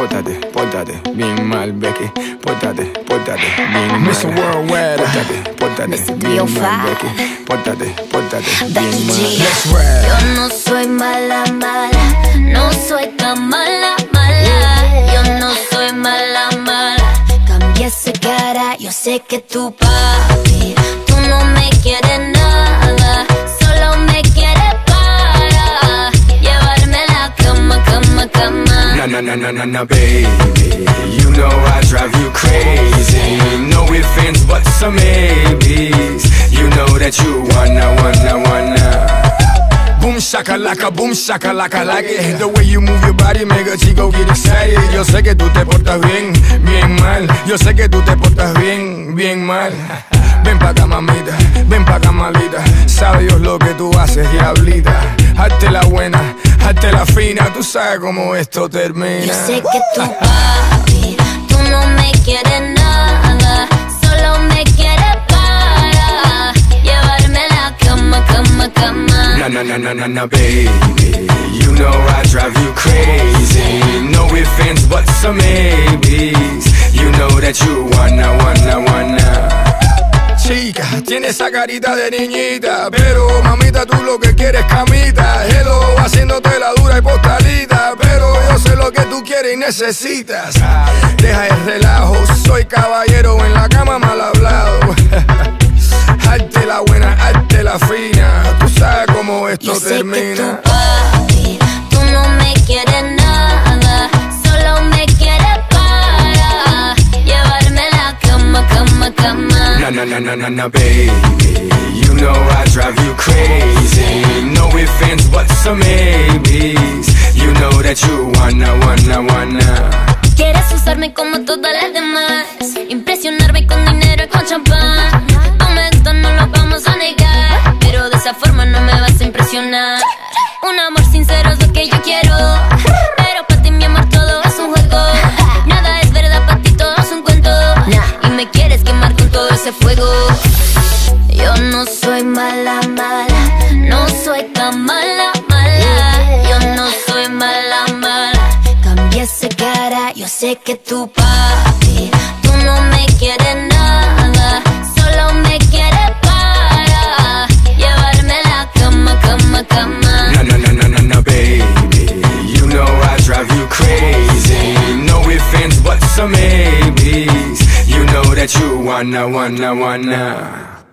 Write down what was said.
pórtate bien mal, Becky. Pórtate bien mal. Mr. Worldwide. Pórtate Mr. bien Dio mal, Fa. Becky. Pórtate Becky bien G. mal. Let's ride. Yo no soy mala, no soy tan mala. Yo no soy mala. Cambia esa cara, yo sé que tu papi, tú no me quieres nada, solo me quieres para llevarme a la cama. Na, baby. You know I drive you crazy. No ifs, ands, buts, some maybes. You know that you wanna. Boom shakalaka like it. The way you move your body make a chico get excited. Yo sé que tú te portas bien mal. Yo sé que tú te portas bien mal. Ven pa' acá, mamita, ven pa' acá, malita. Sabe Dios lo que tú haces, diablita. Hazte la buena, hazte la fina. Tú sabes cómo esto termina. Yo sé que tu papi, tú no me quieres nada, solo me quieres para llevarme a la cama. Na, baby. You know I drive you crazy. No ifs, ands, buts, some maybes. You know that you wanna. Chica, tiene esa carita de niñita, pero mamita tú lo que quieres camita. Hello, haciéndote la dura y postalita, pero yo sé lo que tú quieres y necesitas. Deja el relajo, soy caballero en la cama mal hablado. Hazte la buena, hazte la fina. Tú sabes cómo esto Yo sé termina. que tu papi, tú no me quieres nada, solo me quieres para llevarme a la cama. Na, baby. You know I drive you crazy. No ifs, ands, buts, some maybes. You know that you wanna. Quieres usarme como todas las demás, impresionarme con dinero y con champán. Momento no lo vamos a negar, pero de esa forma no me vas a impresionar. Un amor sincero es lo que yo quiero, pero para ti mi amor todo es un juego. Nada es verdad, para ti todo es un cuento, y me quieres quemar con todo ese fuego. Yo no soy mala, no soy tan mala. Yo no soy mala. Cambia esa cara, yo sé que tu papi, tú no me quieres nada, solo me quieres para llevarme a la cama. Na, baby. You know I drive you crazy. No ifs, ands, buts, some maybes. You know that you wanna.